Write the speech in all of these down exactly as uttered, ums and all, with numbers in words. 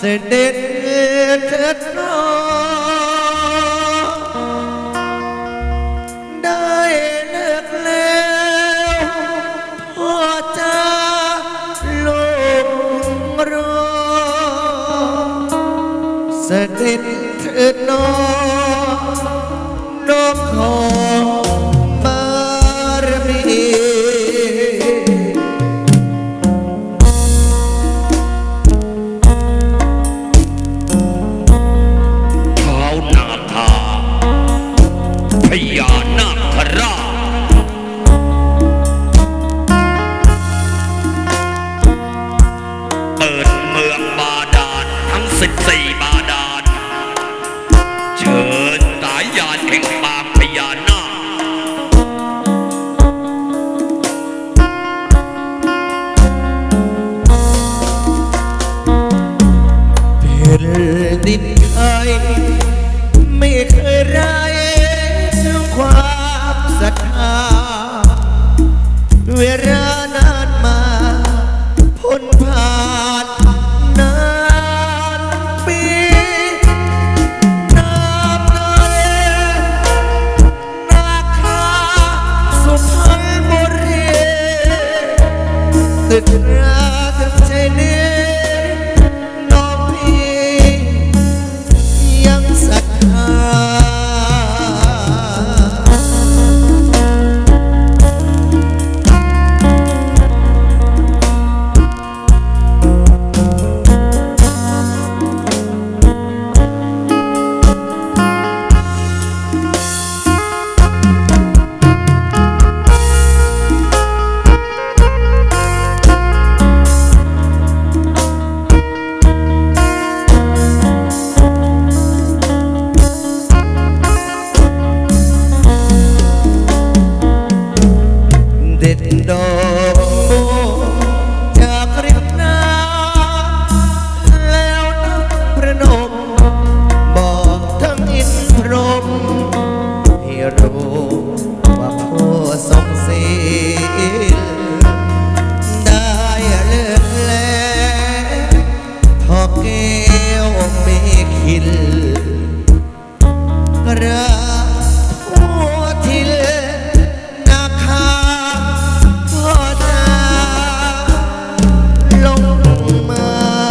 เสด็จเถิดน้องได้เลิกแล้วพ่อจะลูกรอเสด็จเถิดน้องน้องขอบารมีพญานาคราชเปิดเมืองบาดาลทั้งสิบสี่บาดาลเชิญสายญาณแห่งปางพญานาคแผ่นดินไทยไม่เคยไร้ความศรัทธาเวลานานมาพ้นผ่านนานปีน้ำนาเลนาคาสุพรรณบุรีตึกราถึงใจนี้น้องพี่ยังศรัทธาเด็ดดอกโมจากริมน้ำแล้วนักประนมบอกทั้งอินพรหมให้รู้ว่าพ่อทรงศีลได้เลิกแล้วทอแก้วไม่คิดกระหัวที่เลนาคาลงมา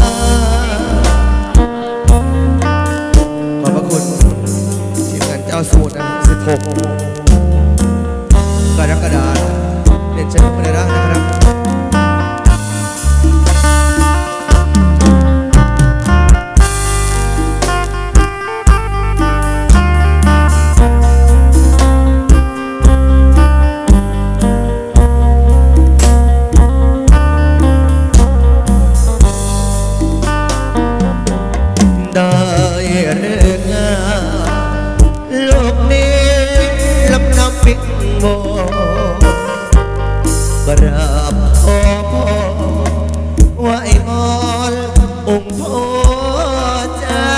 ขอบพระคุณทีมงานเจ้าสมุทรนะสิบหกกรกฎาคมเรียนเชิญมาเลยนะครับได้เรื่องงานโลกนี้ลำน้ำปิดโมกราบขอพ่อไหว้มอนองค์พ่อจ้า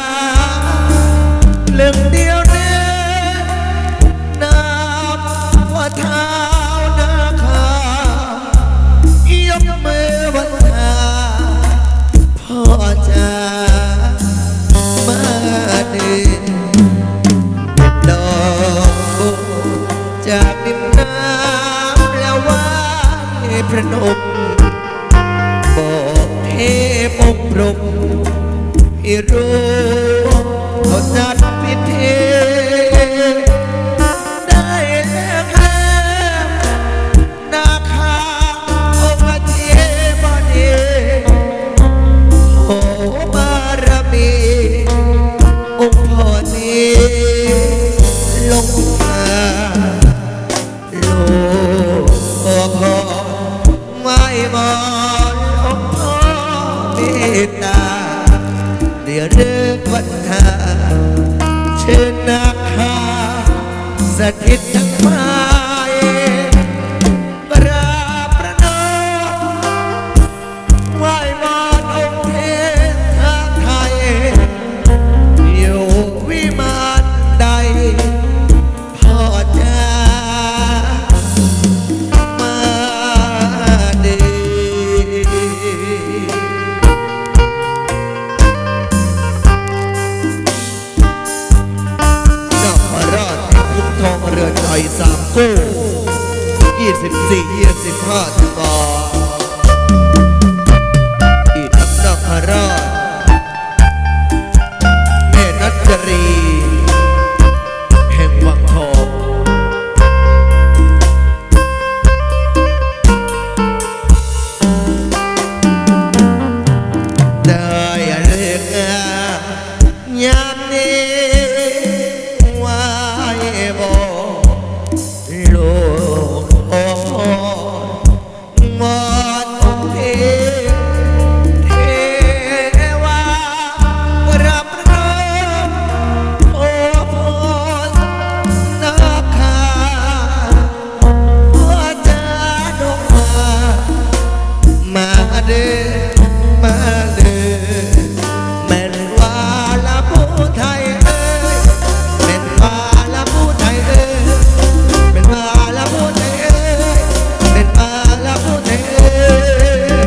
เรื่องเดียวเนี้ยน้ำว่าเท้านาคายกมือวันทาพ่อจ้ามาเดินเด็ดดอกจากดินน้ำแล้วว่าให้พระนมบอกให้ปกปรมให้รู้เขาจัดพิธีได้แล้วนาคาองค์เทพเดชโอ้บารมีองค์พ่อนี้ลงมาโลกพ่อไม่มององค์พ่อเมตตาเดี๋ยวเลิกวันทาเชิญนาคาสถิตทั้งไม้กราบประนมไหว้มอนองค์เทพไทยอยู่วิมานใดพ่อจ้ามาเดเด้มาเด้แม่นว่าละผู้ไทยเอ้ยแม่นว่าละผู้ไทยเอ้ยแม่นว่าละผู้ไทยเอ้ยแม่นว่าละผู้ไทยเอ้ย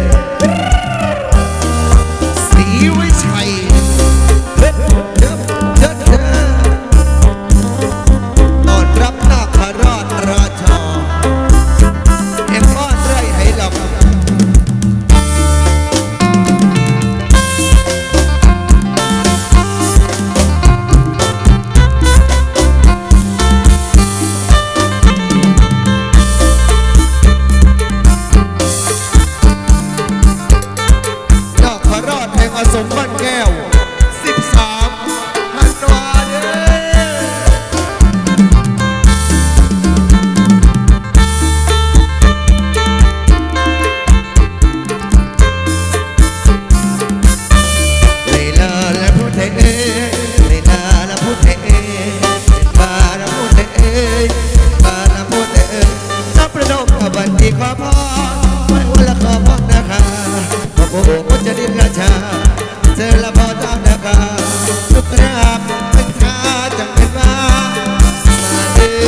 ศรีวิชัยเด็ดเด็ดเด็ดเด็ดต้อนรับนาคราชราชาเอ็มอ้อนไร่ไหหลอกอสมบ้านแก้วสิบสามธันวาเด้เลยลาและพูดเอ้เลยลาและพูดเอ้มาและพูดเอ้มาและพูดเอ้นับประนมกับวันที่ขอพรไม่ว่าละขอพรนะคะขอโอ้โหก็จะดิ้นกระชาเจอละพอตามนะคะทุกราบเป็นข้าจังเป็นมามาเด้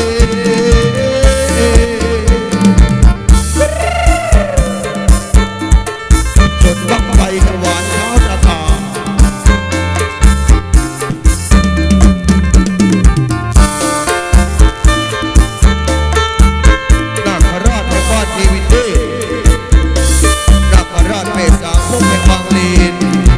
จดบังไฟถวายเขาตาตานาคราชในบ้านทีวินดี้นาคราชเมษาพวกแห่งบางลีน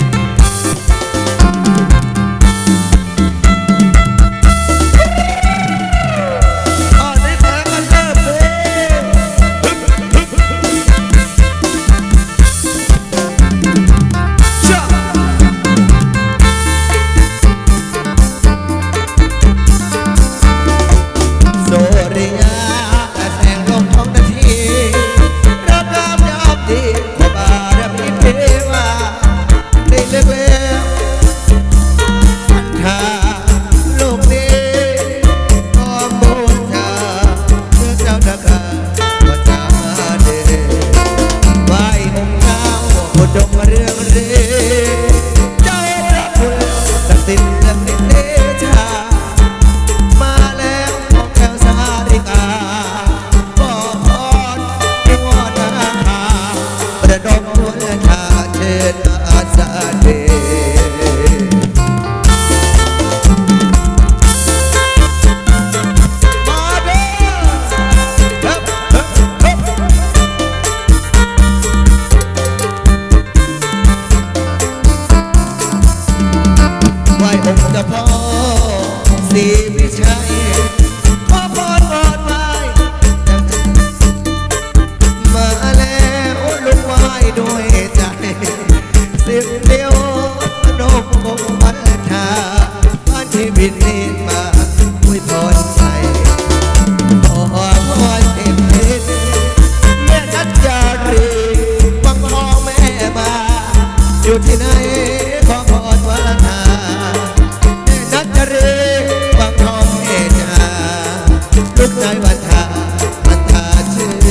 อยู่ที่ไหนขอพรวรธานักจเรบางทองเอจาลูกนายวันทาวันทาชื่อ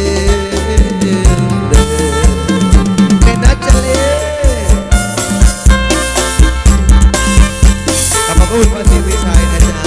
แม่นักจเรกลับมาพูดว่าทีวิชัยนะจ๊ะ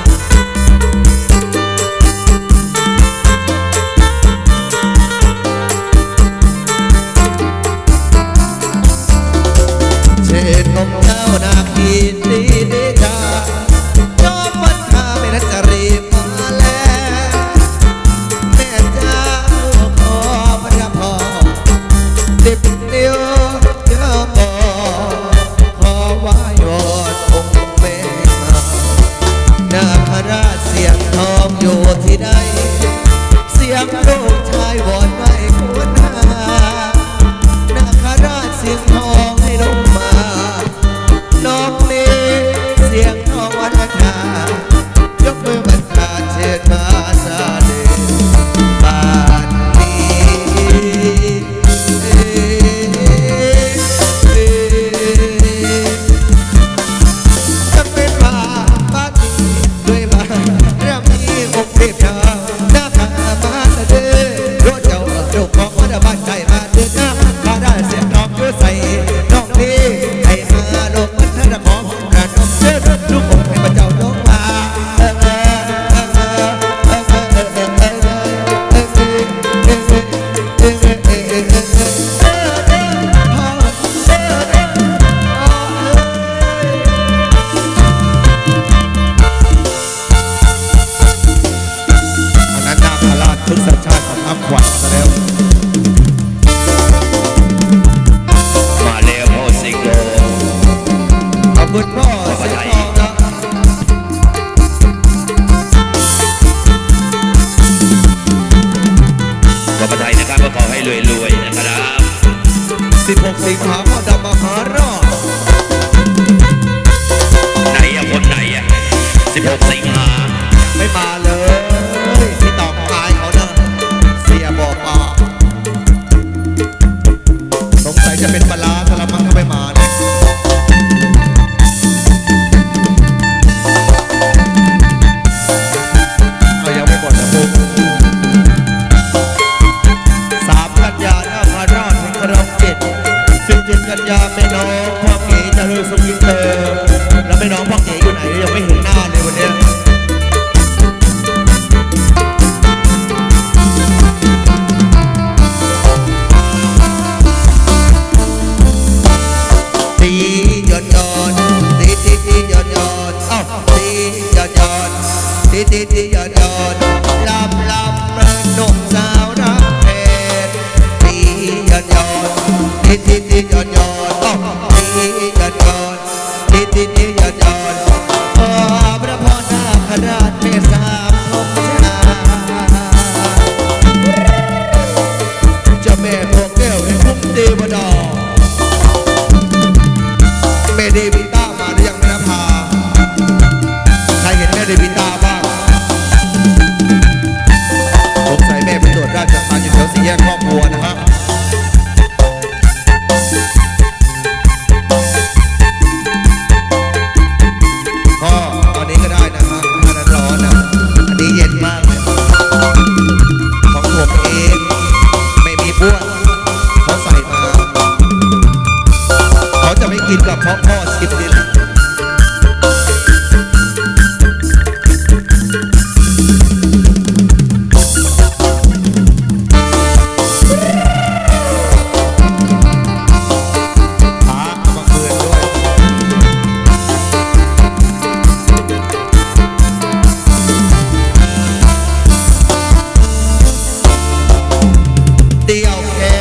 นมเจ้านาคีตีเดชาจอมวันทาไม่นักจะรีบมาแล้วแม่เจ้าขอพระพรสิบนิ้วเจ้าขอขอไหว้วอนองค์แม่มานาคราชเสียงทองอยู่ที่ใดเสียงลูกชายวอนไม่ควรหานาคราชเสียงทองให้ลงมาน้องเล่เสียงน้องวันทายกมือบันทาเชิญมาซาเดบ้านนี้สิบหกสิงหาพ่อดำมหารอดไหนอะคนไหนอะสิบหกสิงหาไม่มาเลยพี่ตองอายเขาเนอะเสียบอกมาสงสัยจะเป็นปลาทะละมังถ้าไม่มาเนี่ยเอายังไม่หมดนะปุ๊บสามกันยาหน้าพาราชถึงครองเจ็ดสิบเจ็ดกันยาแม่น้องพ่อเก๋จะเลือกสุกินเตอร์แล้วแม่น้องพ่อเก๋อยู่ไหนยังไม่เห็นหน้าเลยวันนี้ตีหยดหยดตีตีตีหยดหยดอ้าวตีหยดหยดตีตีตีหยดหยดลำลำนกสาวรักเพชรตีหยดหยดตีตีตีหยดหยดอ้าวตีหยดหยดตีตีตีหยดหยดขอพระพรนาคราชเมษาพงชาเจ้าแม่พวกแก้วในคุ้มเทวดาแม่เดวิต้ามาหรือยังแม่นภาใครเห็นแม่เดวิต้าบ้างสงสัยแม่ไปตรวจราชการอยู่แถวสี่แยกครอบครัวนะฮะก็ตอนนี้ก็ได้นะฮะถ้านั้นร้อนนะอันนี้เย็นมากเลยของผมเองไม่มีบ้วนเขาใส่มาเขาจะไม่กินกับเพราะพ่อชิมดินพามาคืนด้วยเดียวแค่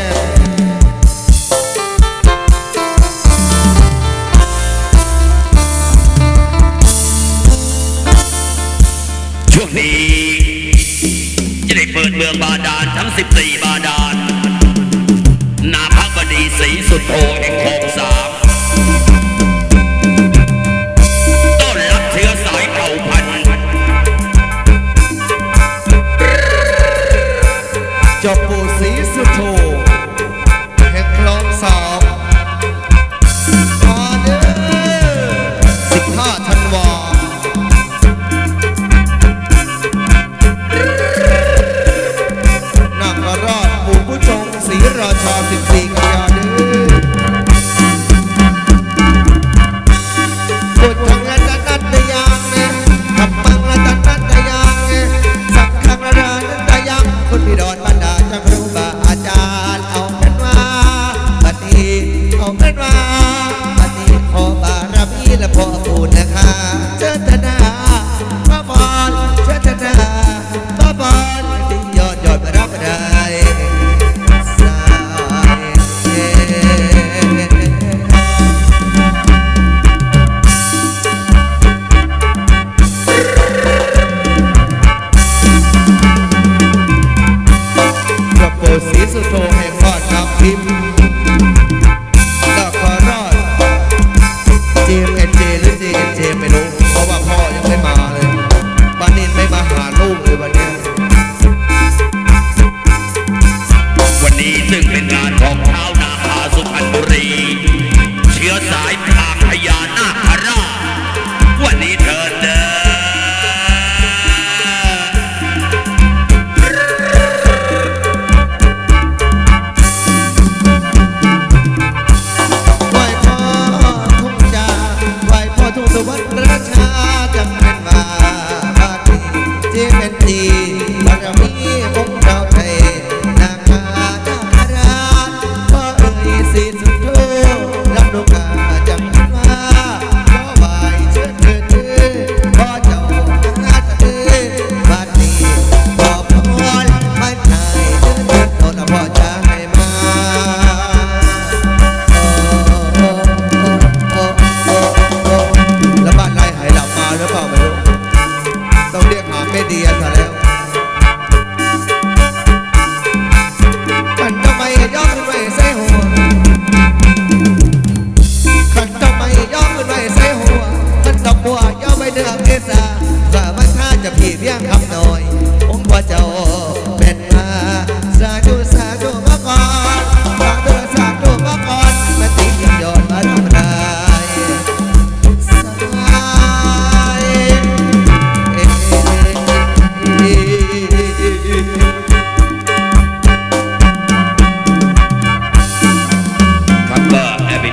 ช่วงนี้จะได้เปิดเมืองบาดาลทั้งสิบสี่บาดาลนาพระบดีศรีสุโธแห่งคลองสามต้อนรับเชื้อสายเผ่าพันธุ์เจ้าปู่ศรีสุโธแห่งคลองสามมาเด้อสิบห้าธันวานาคราชปู่ผู้ชงศรีราชาสิบสี่กันยาเด้อ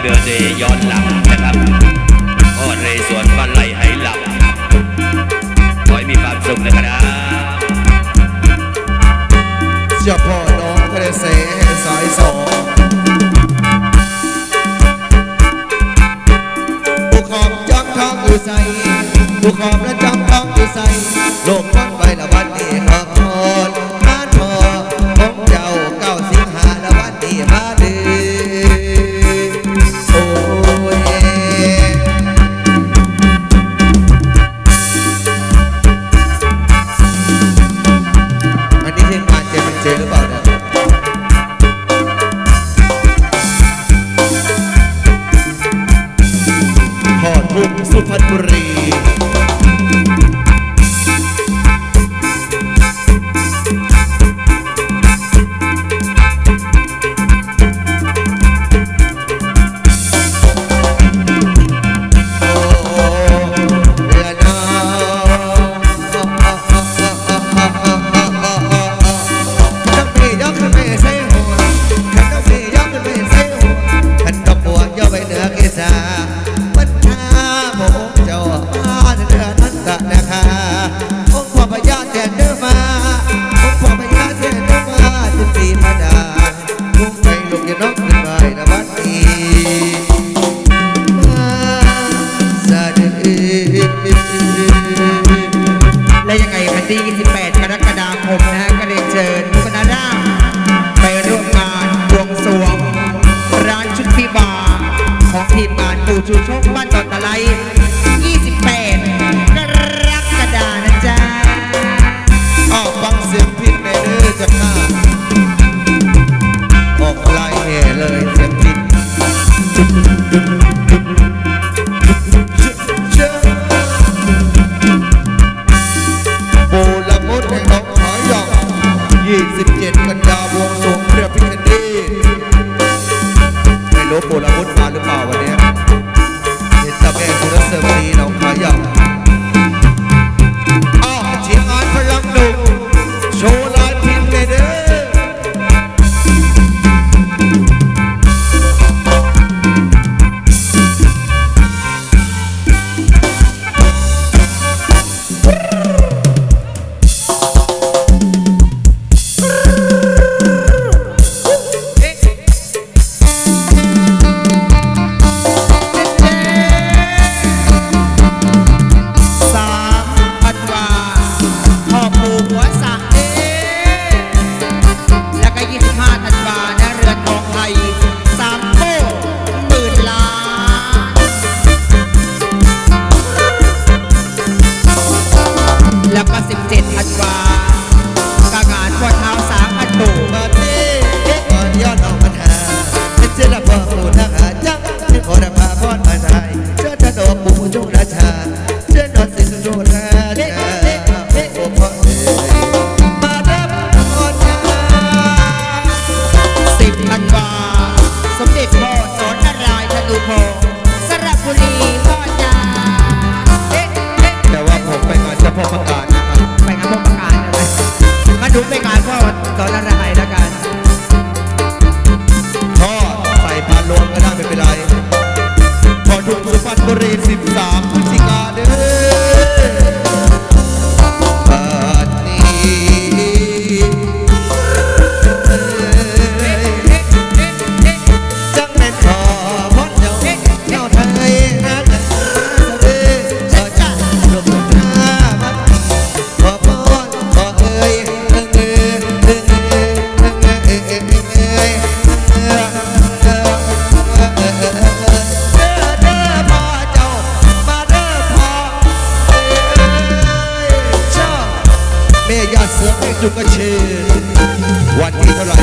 เบลเดย์ย้อนหลังนะครับพ่อเรสวนบ้านไร่ไหหลับขอให้มีความสุขนะครับเจ้าพ่อน้องทะเลเสสายสองผู้ขอบจำทองอยู่ใส่ผู้ขอบและจำทองอยู่ใส่โลกฟังไปละวันนี้ขอพรมาทอของเจ้าเก้าสิงหาละวันนี้มาดื้อโอ้ยอันนี้ทีมงานเจมันเจอหรือเปล่าเนี่ยพ่อทุ่งสุพรรณบุรีและยังไงวันที่ยี่สิบแปดกรกฎาคมนะฮะก็เรียนเชิญทุกคณะราษฎรไปร่วมงานบวงสรวงร้านชุดพิบาของทีมงานปู่ชูชกบ้านดอนตะไลยี่สิบแปดกรกฎานะจ๊ะออกฟังเสียงพินในเด้อจะฆ่าออกลายแห่เลยเสียงพินยี่สิบเจ็ดกันยาบวงสรวงเพื่อพิคเนตไม่รู้ปูละมุดมาหรือเปล่าวันนี้เห็นตาแม่สุรเสรีน้องขายาวอ้าวทีมงานพลังหนุ่มโชว์ลายพิมพ์เลยเด้อจุกเชวันที่เท่าไหร่